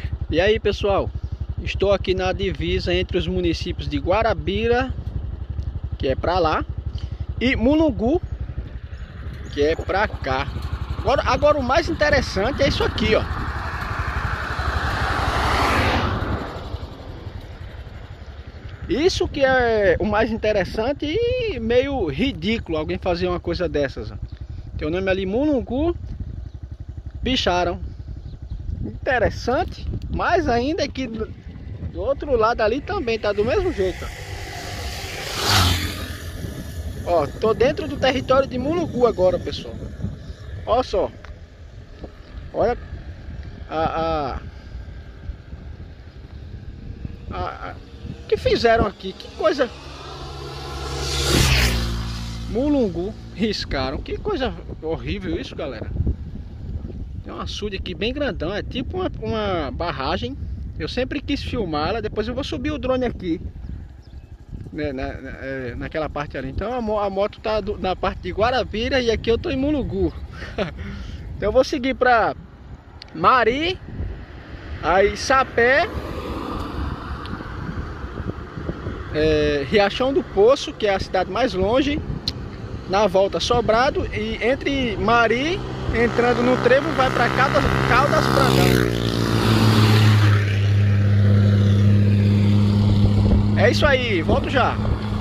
E aí, pessoal, estou aqui na divisa entre os municípios de Guarabira, que é para lá, e Mulungu, que é para cá. Agora o mais interessante é isso aqui, ó. Isso que é o mais interessante e meio ridículo alguém fazer uma coisa dessas, ó. Tem o nome ali, Mulungu, picharam. Interessante, mais ainda é que do outro lado ali também tá do mesmo jeito, ó. Ó, tô dentro do território de Mulungu agora, pessoal. Olha só. Olha o que fizeram aqui, que coisa. Mulungu riscaram, que coisa horrível isso, galera. Tem um açude aqui bem grandão, é tipo uma barragem. Eu sempre quis filmar ela, depois eu vou subir o drone aqui, né, naquela parte ali. Então a moto tá na parte de Guarabira e aqui eu tô em Mulungu. Então eu vou seguir pra Mari, aí Sapé, Riachão do Poço, que é a cidade mais longe, na volta Sobrado, e entre Mari, entrando no trevo, vai para Caldas Brandão. É isso aí, volto já.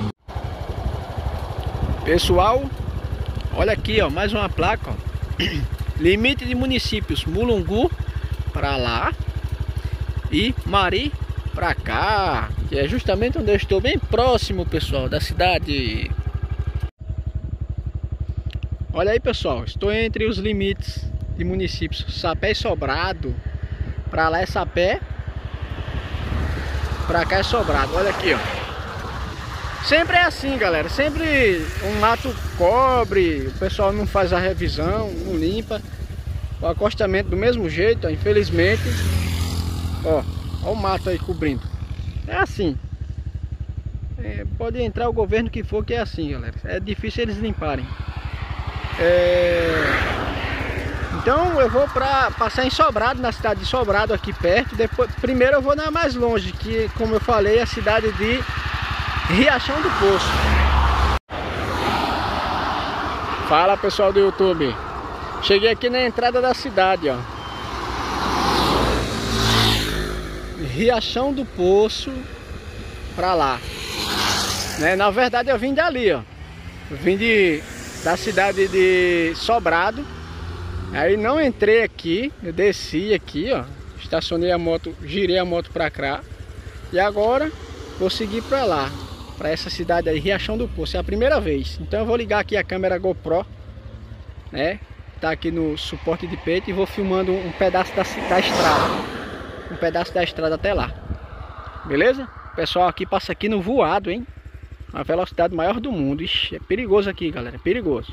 Pessoal, olha aqui, ó, mais uma placa, ó. Limite de municípios: Mulungu para lá e Mari para cá, que é justamente onde eu estou, bem próximo, pessoal, da cidade. Olha aí, pessoal, estou entre os limites de municípios Sapé e Sobrado. Para lá é Sapé, para cá é Sobrado. Olha aqui, ó. Sempre é assim, galera. Sempre um mato cobre, o pessoal não faz a revisão, não limpa. O acostamento do mesmo jeito, ó, infelizmente. Ó, ó o mato aí cobrindo. É assim. Pode entrar o governo que for, que é assim, galera. É difícil eles limparem. Então eu vou passar em Sobrado, na cidade de Sobrado, aqui perto. Depois, primeiro eu vou na mais longe, que, como eu falei, é a cidade de Riachão do Poço. Fala, pessoal do YouTube. Cheguei aqui na entrada da cidade, ó. Riachão do Poço pra lá, né? Na verdade eu vim dali, ó. Eu vim da cidade de Sobrado. Aí não entrei aqui, eu desci aqui, ó. Estacionei a moto, girei a moto pra cá. E agora vou seguir pra lá, pra essa cidade aí, Riachão do Poço. É a primeira vez. Então eu vou ligar aqui a câmera GoPro, né? Tá aqui no suporte de peito, e vou filmando um pedaço da estrada. Um pedaço da estrada até lá. Beleza? O pessoal aqui passa aqui no voado, hein? A velocidade maior do mundo. Ixi, é perigoso aqui, galera. É perigoso.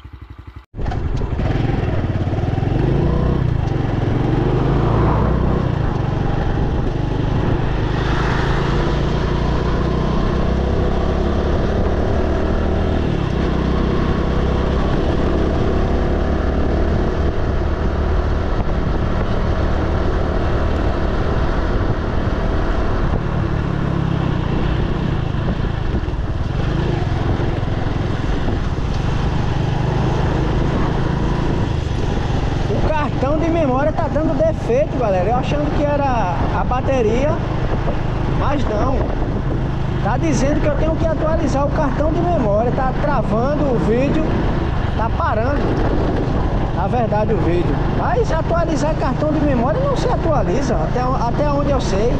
De memória tá dando defeito, galera. Eu achando que era a bateria, mas não. Tá dizendo que eu tenho que atualizar o cartão de memória. Tá travando o vídeo, tá parando, na verdade, o vídeo. Mas atualizar cartão de memória não se atualiza, até onde eu sei.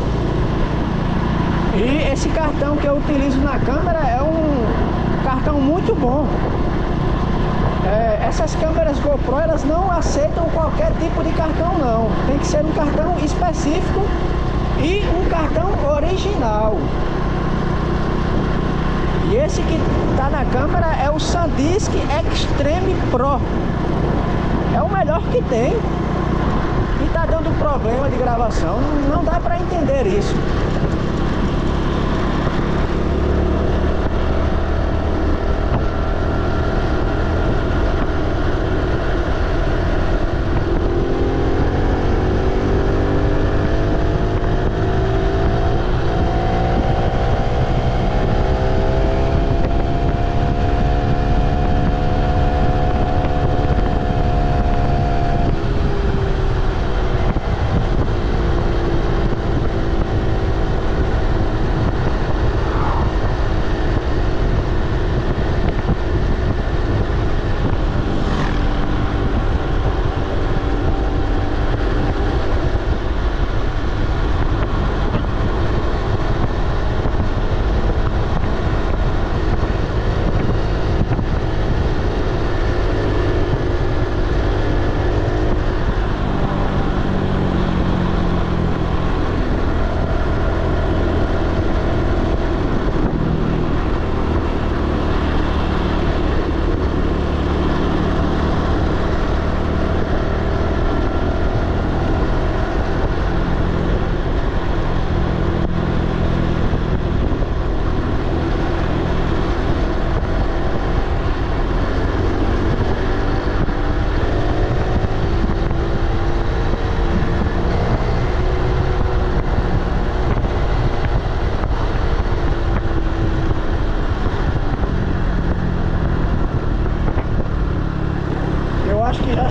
E esse cartão que eu utilizo na câmera é um cartão muito bom. Essas câmeras GoPro, elas não aceitam qualquer tipo de cartão, não. Tem que ser um cartão específico e um cartão original. E esse que está na câmera é o SanDisk Extreme Pro. É o melhor que tem. E está dando problema de gravação. Não dá para entender isso.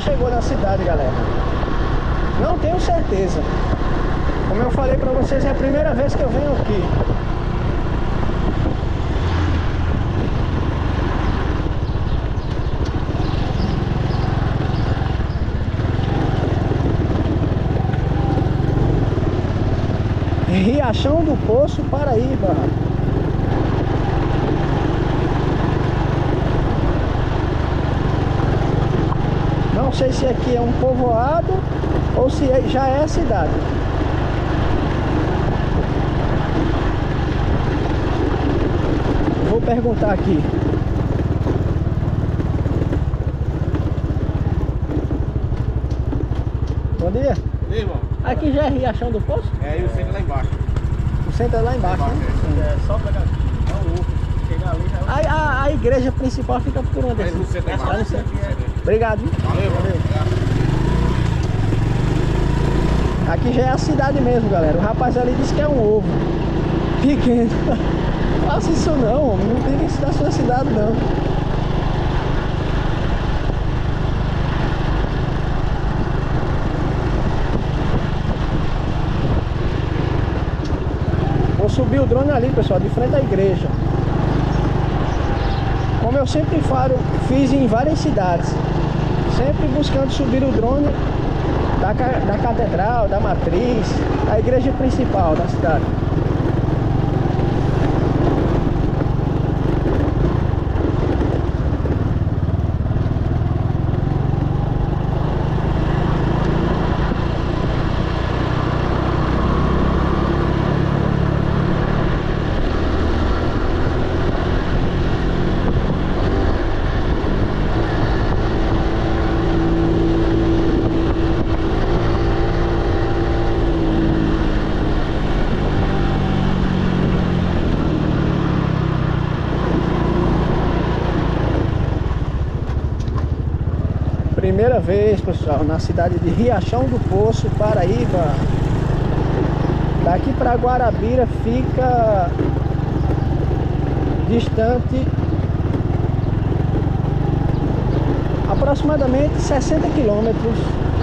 chegou na cidade, galera. Não tenho certeza. Como eu falei pra vocês, é a primeira vez que eu venho aqui. Riachão do Poço, Paraíba. Não sei se aqui é um povoado ou se já é a cidade. Vou perguntar aqui. Bom dia. E aí, irmão? Aqui já é Riachão do Poço? É, e o centro é lá embaixo. O centro é lá embaixo, né? É só pegar aqui. É um outro. Chegar ali já é A igreja principal fica por onde? no centro é Lá no embaixo. centro. Obrigado. Viu? Valeu, valeu. Aqui já é a cidade mesmo, galera. O rapaz ali disse que é um ovo pequeno. Faça isso não, homem. Não tem isso da sua cidade, não. Vou subir o drone ali, pessoal, de frente à igreja. Como eu sempre fiz em várias cidades. Sempre buscando subir o drone da catedral, da matriz, da igreja principal da cidade. Primeira vez, pessoal, na cidade de Riachão do Poço, Paraíba. Daqui para Guarabira fica distante aproximadamente 60 quilômetros.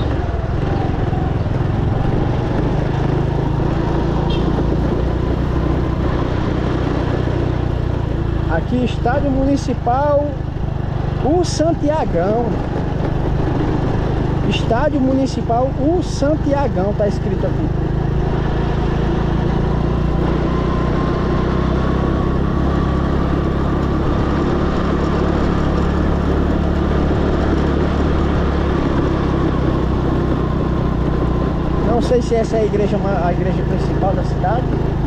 Aqui, Estádio Municipal O Santiagão. Estádio Municipal O Santiagão, tá escrito aqui. Não sei se essa é a igreja principal da cidade.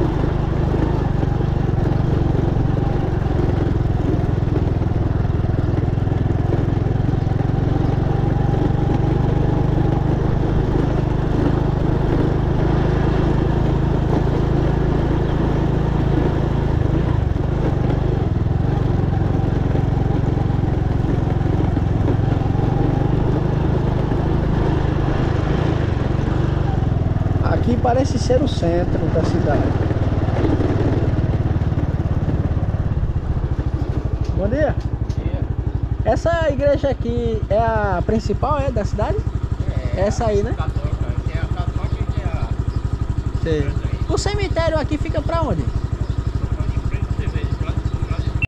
Aqui parece ser o centro da cidade. Bom dia. Bom dia. Essa igreja aqui é a principal da cidade? É essa aí, né? Católica. Que é a católica e que é a... Sei. O cemitério aqui fica pra onde?